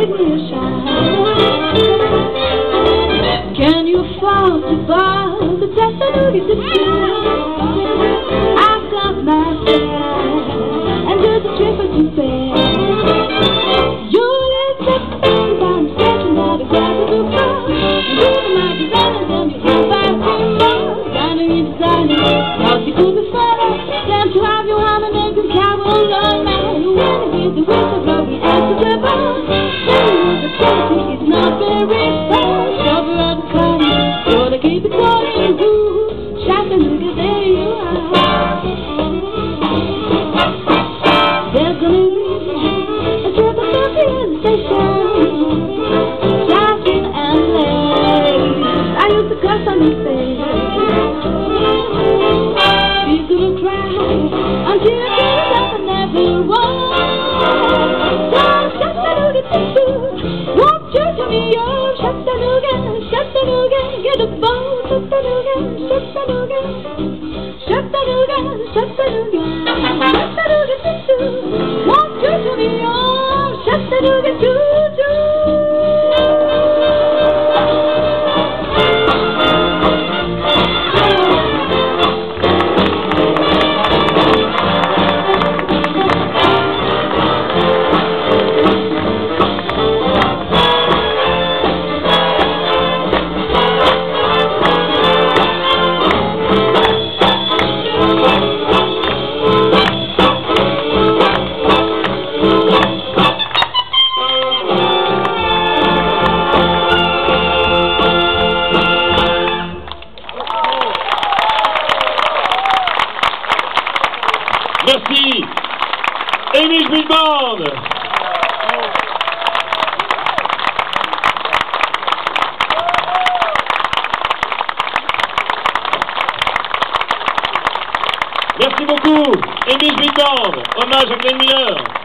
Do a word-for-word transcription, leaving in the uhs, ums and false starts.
give me a shot. Can you afford to buy the Chatanooga Choo? I've got my fare and do the trip for two fares. You'll accept the things I'm sketching out of grab a book car. You do my design and you have five ten more. Designing you designing, thought you could be funny. Then to have your arm and make them travel along now. When it is the whistle blow, we answer the ball. Saying the fancy is not very far. Shovel out the car, gotta keep it going. Ooh, Chatanooga, there you are. There's gonna be a trip of coffee at the station. Shouting and late, I used to cuss on his face. She's gonna cry until it turns out I never won. Chatanooga Choo, won't you to me, oh Chatanooga, Chatanooga, get a boat, Chatanooga, Chatanooga, Chatanooga, Chatanooga, Chatanooga Choo, won't you to me, oh Chatanooga Choo, Merci. Émile Billbande. Merci beaucoup. Émile Billbande. Hommage à Glenn Miller.